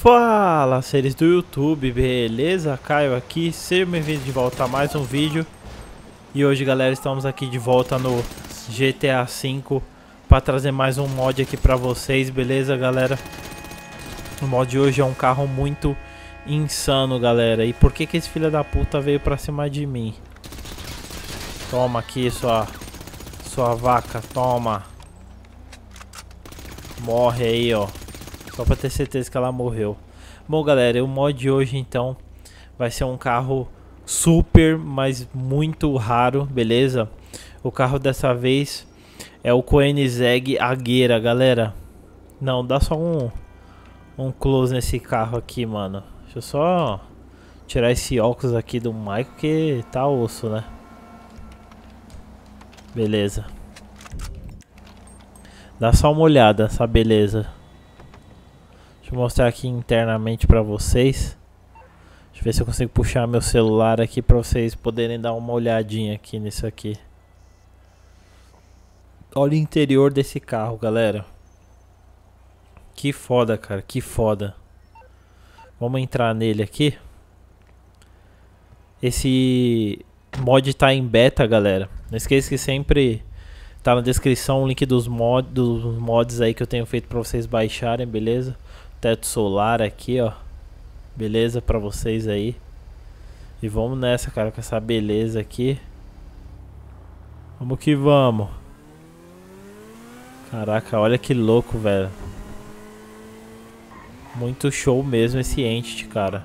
Fala, seres do YouTube, beleza? Caio aqui, seja bem-vindo de volta a mais um vídeo. E hoje, galera, estamos aqui de volta no GTA V para trazer mais um mod aqui para vocês, beleza, galera? O mod de hoje é um carro muito insano, galera. E por que esse filho da puta veio pra cima de mim? Toma aqui, sua vaca, toma. Morre aí, ó. Só pra ter certeza que ela morreu. Bom, galera, o mod de hoje, então, vai ser um carro super, mas muito raro, beleza? O carro dessa vez é o Koenigsegg Agera, galera. Não, dá só um close nesse carro aqui, mano. Deixa eu só tirar esse óculos aqui do Michael, que tá osso, né? Beleza. Dá só uma olhada nessa beleza. Deixa eu mostrar aqui internamente pra vocês. Deixa eu ver se eu consigo puxar meu celular aqui pra vocês poderem dar uma olhadinha aqui nisso aqui. Olha o interior desse carro, galera. Que foda, cara, que foda. Vamos entrar nele aqui. Esse mod tá em beta, galera. Não esqueça que sempre tá na descrição o link dos mods aí que eu tenho feito pra vocês baixarem, beleza? Teto solar aqui, ó. Beleza pra vocês aí. E vamos nessa, cara, com essa beleza aqui. Vamos que vamos. Caraca, olha que louco, velho. Muito show mesmo esse Entity, cara.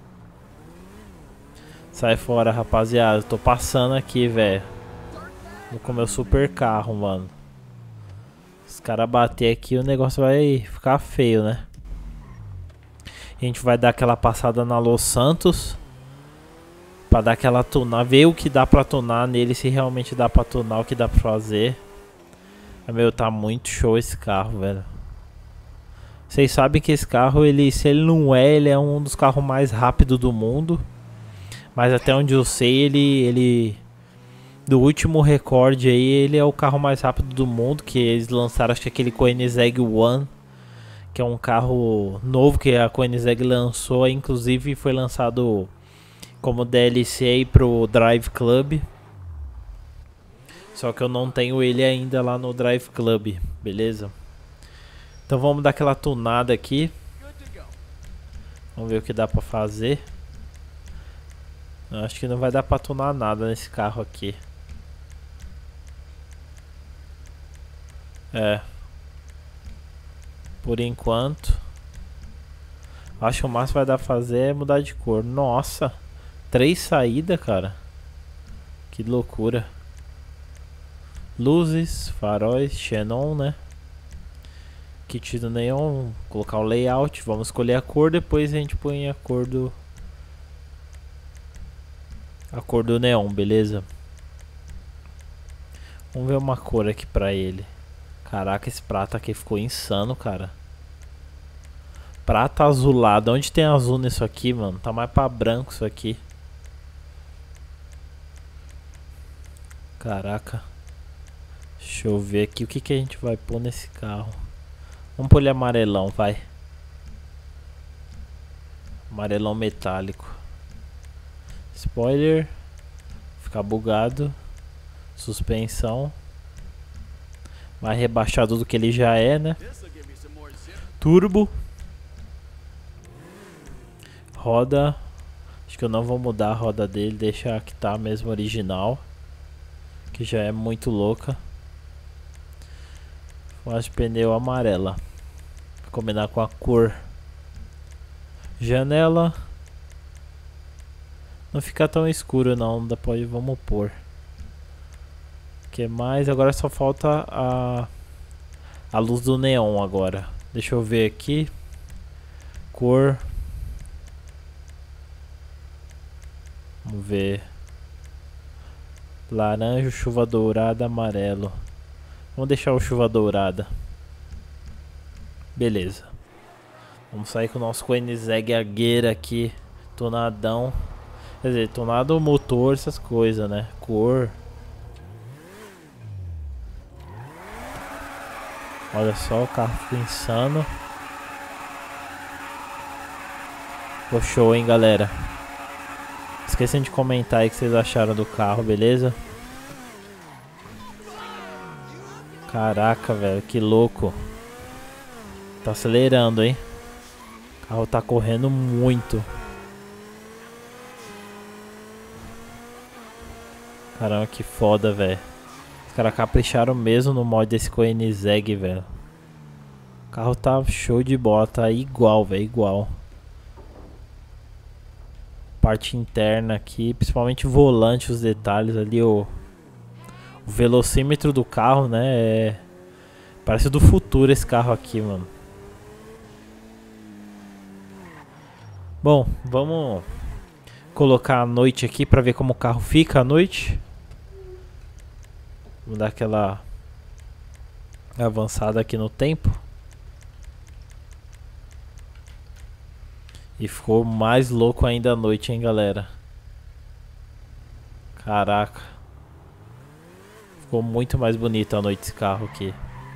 Sai fora, rapaziada. Tô passando aqui, velho. Com o meu super carro, mano. Se os caras bater aqui, o negócio vai ficar feio, né? A gente vai dar aquela passada na Los Santos pra dar aquela tunar, ver o que dá pra tunar nele, se realmente dá pra tunar, o que dá pra fazer. Meu, tá muito show esse carro, velho. Vocês sabem que esse carro, se ele não é, ele é um dos carros mais rápidos do mundo. Mas até onde eu sei, ele do último recorde aí, ele é o carro mais rápido do mundo, que eles lançaram, acho que aquele Koenigsegg One, que é um carro novo que a Koenigsegg lançou, inclusive foi lançado como DLC aí pro Drive Club. Só que eu não tenho ele ainda lá no Drive Club, beleza? Então vamos dar aquela tunada aqui. Vamos ver o que dá pra fazer. Eu acho que não vai dar pra tunar nada nesse carro aqui. É. Por enquanto. Acho que o máximo que vai dar pra fazer é mudar de cor. Nossa. 3 saídas, cara. Que loucura. Luzes, faróis, xenon, né? Kit do neon. Colocar o layout. Vamos escolher a cor. Depois a gente põe a cor do neon, beleza? Vamos ver uma cor aqui pra ele. Caraca, esse prata aqui ficou insano, cara. Prata azulado. Onde tem azul nisso aqui, mano? Tá mais pra branco isso aqui. Caraca. Deixa eu ver aqui o que a gente vai pôr nesse carro. Vamos pôr ele amarelão, vai. Amarelão metálico. Spoiler. Ficar bugado. Suspensão. Mais rebaixado do que ele já é, né? Turbo. Roda. Acho que eu não vou mudar a roda dele. Deixar que tá mesmo original. Que já é muito louca. Faixa de pneu amarela. Pra combinar com a cor. Janela. Não fica tão escuro não. Vamos pôr. Que mais? Agora só falta a luz do neon agora. Deixa eu ver aqui. Cor. Vamos ver. Laranja, chuva dourada, amarelo. Vamos deixar o chuva dourada. Beleza. Vamos sair com o nosso Koenigsegg Agera aqui. Tonadão. Quer dizer, tonado motor, essas coisas, né? Cor. Olha só, o carro ficou insano. Ficou show, hein, galera. Esqueçam de comentar aí o que vocês acharam do carro, beleza? Caraca, velho, que louco. Tá acelerando, hein? O carro tá correndo muito. Caramba, que foda, velho. Os caras capricharam mesmo no mod desse Koenigsegg, velho. O carro tá show de bola, tá igual, velho, igual. Parte interna aqui, principalmente o volante, os detalhes ali, o velocímetro do carro, né? Parece do futuro esse carro aqui, mano. Bom, vamos colocar a noite aqui pra ver como o carro fica à noite. Vamos dar aquela avançada aqui no tempo. E ficou mais louco ainda à noite, hein, galera. Caraca. Ficou muito mais bonito à noite esse carro aqui.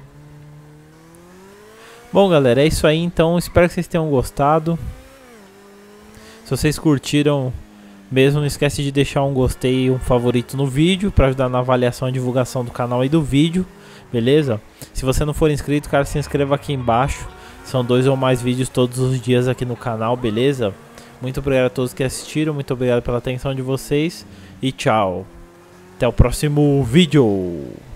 Bom, galera, é isso aí então. Espero que vocês tenham gostado. Se vocês curtiram mesmo, não esquece de deixar um gostei e um favorito no vídeo para ajudar na avaliação e divulgação do canal e do vídeo, beleza? Se você não for inscrito, cara, se inscreva aqui embaixo. São 2 ou mais vídeos todos os dias aqui no canal, beleza? Muito obrigado a todos que assistiram, muito obrigado pela atenção de vocês e tchau. Até o próximo vídeo.